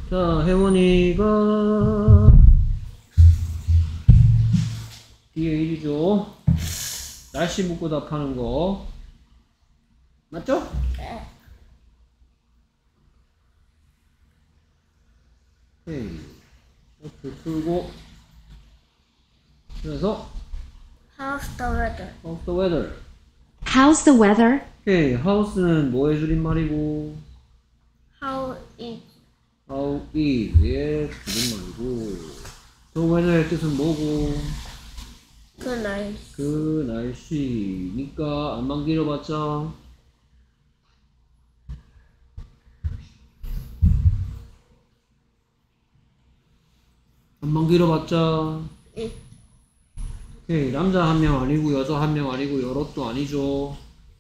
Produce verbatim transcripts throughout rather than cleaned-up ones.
자, 혜원이가 뒤에 일이죠. 날씨 묻고 답하는 거. 맞죠? 네. 오케이. 이렇게 풀고. 그래서, How's the weather? how's the weather? How's the weather? 오케이. how's,는 뭐의 줄임말이고, How is how is의 줄임말이고, the weather의 뜻은 뭐고, 그 날씨? 그 날씨니까 안만 길어봤자 안만 길어봤자 이 오케이. 남자 한 명 아니고 여자 한 명 아니고 여럿도 아니죠.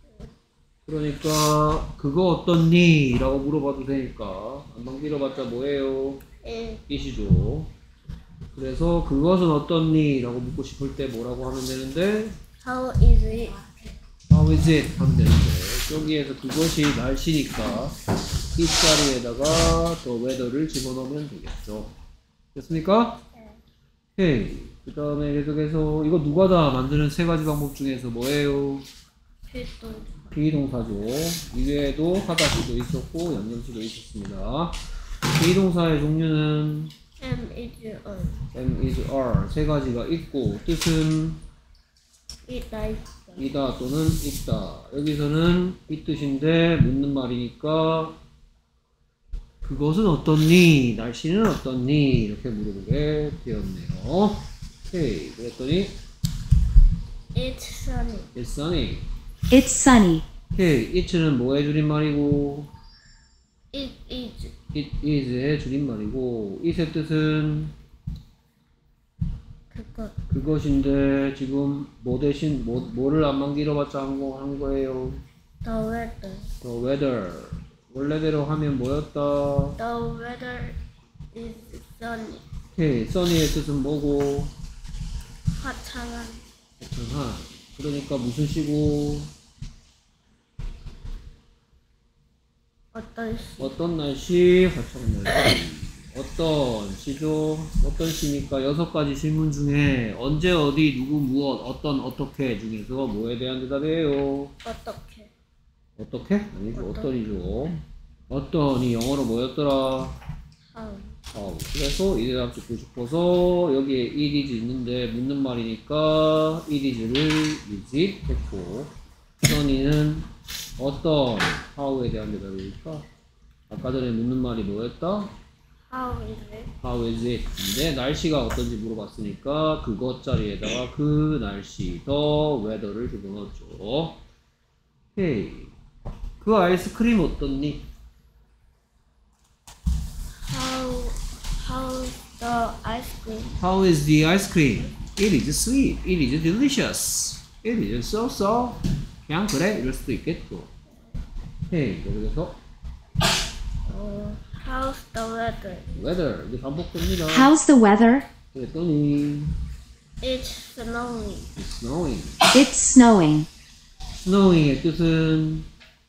그러니까 그거 어떻니? 라고 물어봐도 되니까 안만 길어봤자 뭐예요? 이 이시죠. 그래서 그것은 어떻니? 라고 묻고 싶을 때 뭐라고 하면 되는데 How is it? How is it? 하면 되는데 여기에서 그것이 날씨니까 이 자리에다가 the weather를 집어넣으면 되겠죠. 됐습니까? 오케이. 그 다음에 계속해서 이거 누가 다 만드는 세 가지 방법 중에서 뭐예요? 필동 비동사죠. 이외에도 하다시도 있었고 연념시도 있었습니다. 비동사의 종류는 am is on am, is, are 세 가지가 있고 뜻은 이 날씨 이다 또는 있다. 여기서는 이 뜻인데 묻는 말이니까 그것은 어떻니? 날씨는 어떻니? 이렇게 물어보게 되었네요. 오케이. 그랬더니 It's sunny. It's sunny. It's sunny. 오케이. it는 뭐의 줄임말이고 It is it is의 줄임말이고 it의 뜻은 그것 그것인데 지금 뭐 대신 뭐, 뭐를 안만 길어봤자 한, 거, 한 거예요? The weather. The weather. 원래대로 하면 뭐였다? The weather is sunny. 오케이. sunny의 뜻은 뭐고? 화창한 화창한. 그러니까 무슨 시고? 어떤 시 어떤 날씨? 화창한 날씨. 어떤 시죠? 어떤 시니까 여섯 가지 질문 중에 언제, 어디, 누구, 무엇, 어떤, 어떻게 중에서 뭐에 대한 대답이에요? 어떻게 어떻게? 아니죠. 어떤. 어떤이죠. 어떤이 영어로 뭐였더라? How 어, 그래서 이 대답 듣고 싶어서 여기에 it is 있는데 묻는 말이니까 it is를 is it 했고 선이는 어떤 how에 대한 대답이니까 아까 전에 묻는 말이 뭐였다? How is it? how is it? 근데 날씨가 어떤지 물어봤으니까 그것 자리에다가 그 날씨 the weather를 집어넣었죠. 오케이. 그 아이스크림 어떻니? How how's the ice cream? How is the ice cream? It is sweet. It is delicious. It is so so. 그냥 그래 이럴 수도 있겠고. 오케이. 그래서 어, how's the weather? weather 이제 반복됩니다. How's the weather? 그랬더니 It's snowing. it's snowing. It's snowing. snowing의 뜻은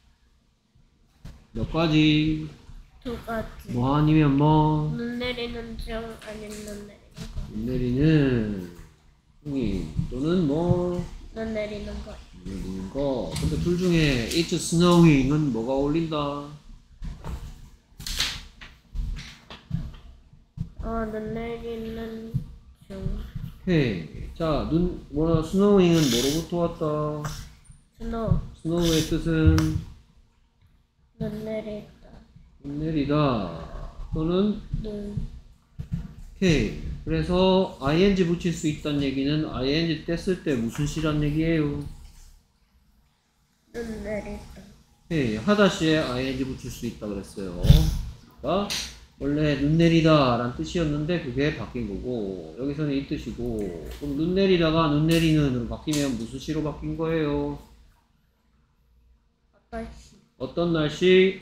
몇 가지? 두 가지. 뭐 아니면 뭐 눈 내리는 중 아니면 눈 내리는 거. 눈 내리는 중이 또는 뭐 눈 내리는 거. 눈 내리는 거. 근데 둘 중에 it's snowing은 뭐가 어울린다? 어, 눈 내리는 중. 오케이. 자, 눈, 뭐라, snowing은 뭐로부터 왔다? 스노우. snow의 뜻은 눈 내리다. 눈 내리다. 또는, 눈. 오케이. 그래서 ing 붙일 수 있다는 얘기는 ing 뗐을 때 무슨 시란 얘기예요? 눈 내리다. 오케이. 하다시에 ing 붙일 수 있다 그랬어요. 그러니까 원래 눈 내리다 라는 뜻이었는데 그게 바뀐 거고 여기서는 이 뜻이고 그럼 눈 내리다가 눈 내리는으로 바뀌면 무슨 시로 바뀐 거예요? 어떤 시? 어떤 날씨?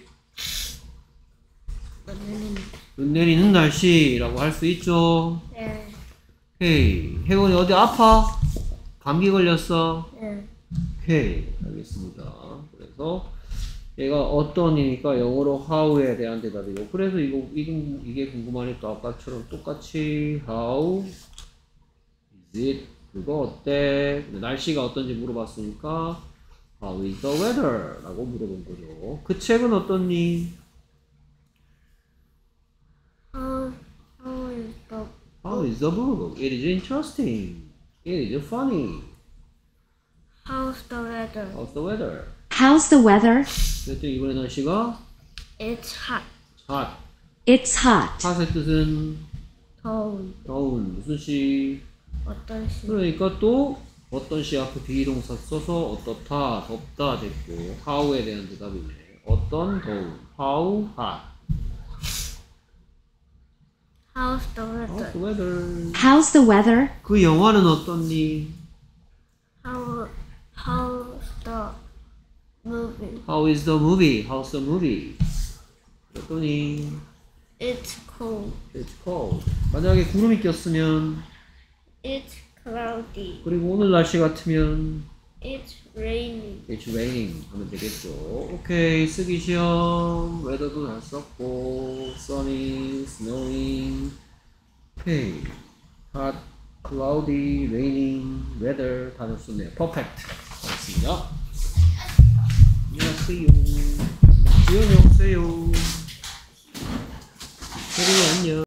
눈 내리는. 눈 내리는 날씨라고 할 수 있죠. 예. 오케이. 혜원이 어디 아파? 감기 걸렸어? 예. 오케이. 알겠습니다. 그래서 얘가 어떤이니까 영어로 how에 대한 대답이고 그래서 이거 이게, 이게 궁금하니까 아까처럼 똑같이 how is it 그거 어때? 근데 날씨가 어떤지 물어봤으니까 how is the weather? 라고 물어본 거죠. 그 책은 어떻니? How how is the How is the book? It is interesting. It is funny. how's the weather? How's the weather? How's the weather? 그랬더니 이번에 날씨가 It's hot. hot. It's hot. hot의 뜻은 더운. 더운 무슨 시? 어떤 시? 그러니까 또 어떤 시 앞에 비동사 써서 어떻다, 덥다 됐고 how에 대한 대답이네. 어떤 더운. How hot. How's the How's weather? the weather? How's the weather? 그 영화는 어떻니? How how's the movie? How is the movie? How's the movie? 그랬더니 It's cold. It's cold. 만약에 구름이 꼈으면 It's cloudy. 그리고 오늘 날씨 같으면 It's raining. It's raining 하면 되겠죠. 오케이 쓰기 시험 weather도 잘 썼고 sunny, snowing 오케이 hot, cloudy, raining, weather 다 썼네요. perfect 잘했습니다. 안녕하세요. 지연이 오세요. 혜리 안녕.